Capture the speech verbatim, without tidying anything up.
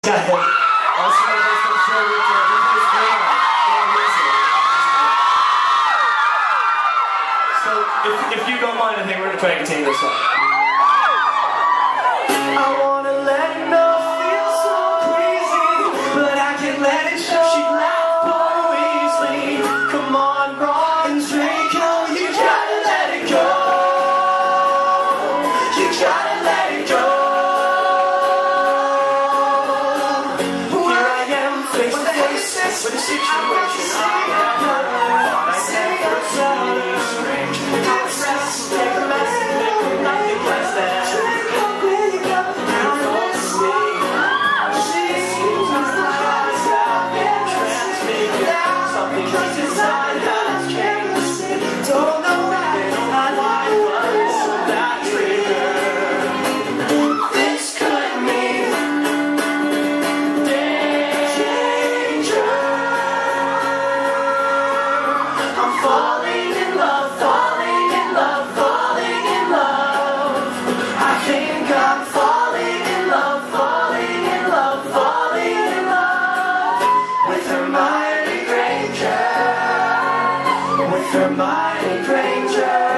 So, if, if you don't mind, I think we're going to try and continue this song. I wanna let it know, feel so crazy, but I can't let it show. She laughed poor Weasley. Come on, Ron, Draco, you gotta let it go. You gotta let it go. Here I am, face to face with a situation I have not heard. I can't foresee strange. How stress, take a message, make nothing less than. Hermione Granger.